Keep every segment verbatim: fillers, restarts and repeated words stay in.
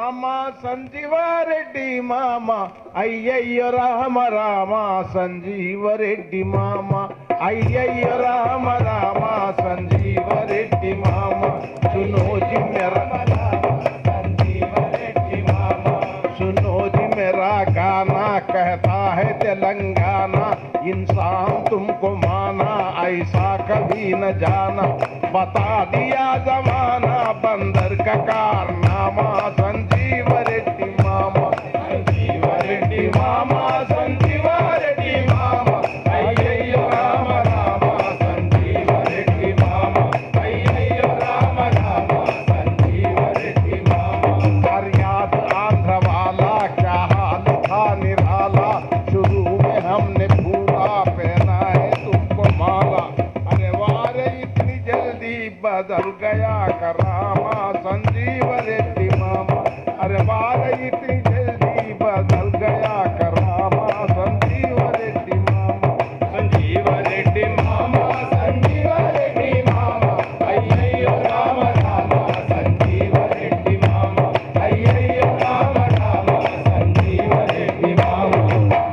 మామా సంజీవారెడ్డి మామా అయ్యయ్యో రామ రామ సంజీవరెడ్డి మామా అయ్యయ్యో రామ రామ సంజీవరెడ్డి మామా सुनो जी मेरा संजीवरेड्डी मामा सुनो जी मेरा गाना कहता है तेलंगाना इंसान तुमको माना ऐसा कभी न जाना बता दिया जमाना बंदर का कारनामा संजीवरेड्डी मामा संजीवरेड्डी मामा संजीवरेड्डी मामा अय्यయ్యో राम राम संजीवरेड्डी मामा अय्यయ్యో राम राम संजीवरेड्डी मामा हर याद आंध्र वाला क्या हाल था निराला शुरू में हमने पूरा पहना है तुमको माला अरे वारे इतनी जल्दी बदल गया करामा संजीवरेड्डी मामा अरे वारे इतनी जल्दी बदल गया करामा संजीवरेड्डी मामा संजीवरेड्डी मामा संजीवरेड्डी मामा अय्यయ్యో राम राम संजीवरेड्डी मामा अय्यయ్యో राम राम संजीवरेड्डी मामा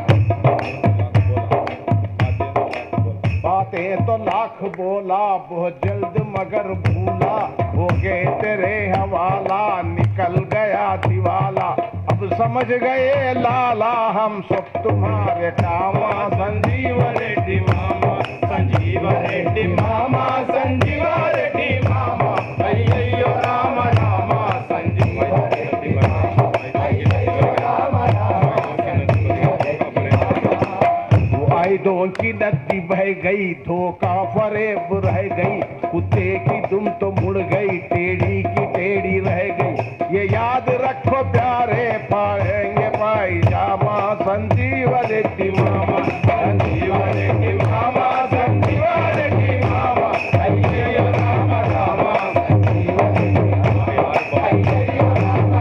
बातें तो लाख बोला बहुत जल्द मगर भूला हो गए तेरे हवाला निकल गया दिवाला अब समझ गए लाला हम सब तुम्हारे कामा संजीवरेड्डी मामा संजीवरेड्डी मामा संजीवरेड्डी मामा अय्यయ్యో राम राम संजीवरेड्डी मामा अय्यయ్యో राम राम वायदों की नदी बह गई धोखा फरेब रह गई कुत्ते की दुम तो मुड़ गई टेढ़ी की टेढ़ी रह गई ये याद रखो प्यारे पाएंगे पायजामा संजीवरेड्डी मामा संजीवरेड्डी मामा संजीवरेड्डी मामा अय्यయ్యో राम राम अय्यయ్యో राम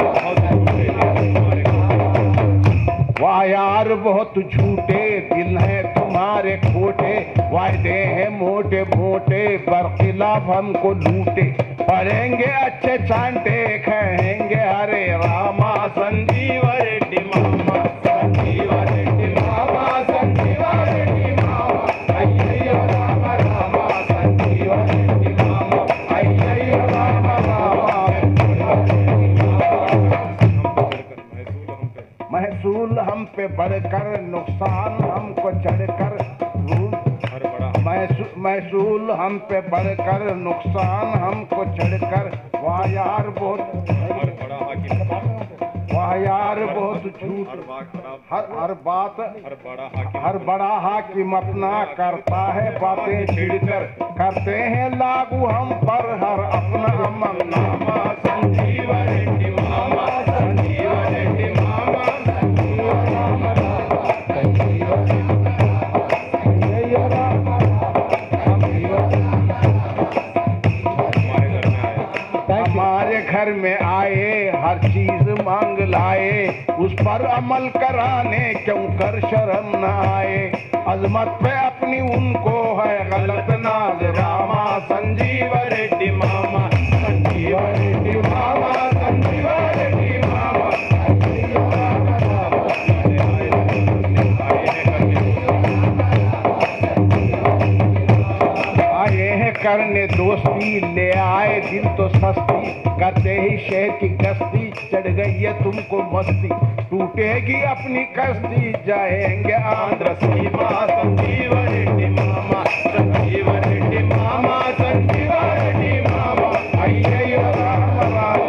वाह यार बहुत झूठे दिल है तुम्हारे खोटे वायदे हैं मोटे मोटे बरखिलाफ हमको लूटे पढ़ेंगे अच्छे चांटे कहेंगे हरे रामा संजीवरेड्डी मामा संजीवरेड्डी मामा संजीवरेड्डी मामा अय्यయ్యో राम राम संजीवरेड्डी मामा अय्यయ్యో राम राम महसूल हम पे बढ़कर नुकसान हमको चढ़कर महसूल हम पे बढ़कर नुकसान हमको चढ़कर वाह यार बहुत वाह यार बहुत झूठ हर हर बात हर बड़ा हाकिम अपना करता है बातें छिड़कर करते हैं लागू हम पर हर अपना अमलनामा संजीवरेड्डी मामा संजीवरेड्डी मामा हमारे घर में आए हर चीज मांग लाए उस पर अमल कराने क्यों कर शर्म न आए अजमत पे अपनी उनको है गलत नाज रामा संजीवरेड्डी मामा संजीवरेड्डी मामा संजीवरेड्डी मामा आए हैं करने दोस्ती ले आए दिल तो सस्ती करते ही शहर की गश्ती चढ़ गई है तुमको मस्ती टूटेगी अपनी कश्ती जाएंगे आंध्र सीमा संजीवरेड्डी मामा संजीवरेड्डी मामा संजीवरेड्डी मामा अय्यయ్యో राम राम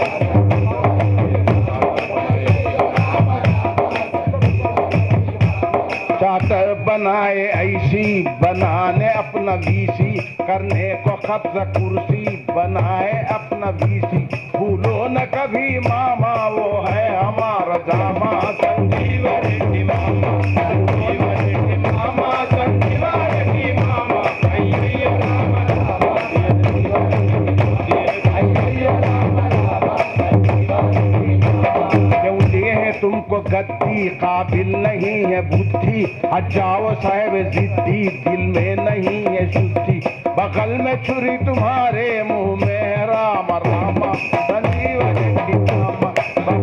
चार्टर बनाए ऐसी बनाने अपना वीसी करने को कब्जा कुर्सी बनाए अपना वीसी भूलो न कभी मामा वो है हमारा जामा संजीवरेड्डी मामा संजीवरेड्डी मामा संजीवरेड्डी मामा अय्यయ్యో राम राम अय्यయ్యో राम राम क्यों लिए हैं तुमको गद्दी काबिल नहीं है बुद्धि हजाओ साहेब जिद्दी दिल में नहीं है शुद्धि बगल में छुरी तुम्हारे मुंह में राम रामा संजीवरेड्डी मामा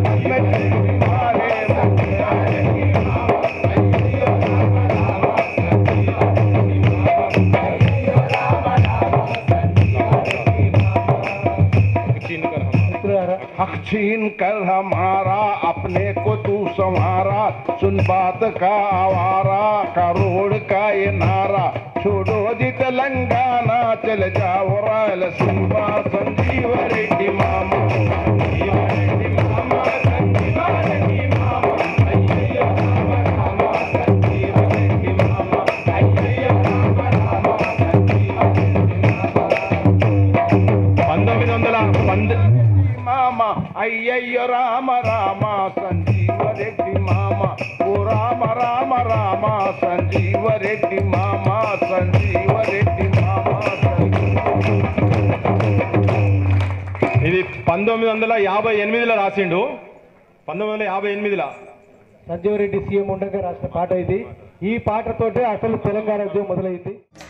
छीन कर हमारा अपने को तू संवारा सुन बात का आवारा करोड़ का ये नारा छोड़ो जी तेलंगाना चल जाओ रायलसीमा संजीव रेड्डी मामा संजीव रेड्डी मामा संजीव रेड्डी मामा अय्यయ్య రామ రామ సంజీవ రెడ్డి మామ అయ్యయ్య రామ రామ సంజీవ రెడ్డి మామ పంతొమ్మిది వందల పంద మామ అయ్యయ్య రామ రామ సంజీవ రెడ్డి మామ ఓ రామ రామ రామ సంజీవ రెడ్డి మామ సంజీవ రెడ్డి మామ ఇది పంతొమ్మిది వందల యాభై ఎనిమిదిలో రాసిండు. పంతొమ్మిది వందల యాభై ఎనిమిదిలో సంజీవ రెడ్డి సీఎం ఉండగా రాసిన పాట ఇది. ఈ పాటతోటే అసలు తెలంగాణ ఉద్యమం మొదలైంది.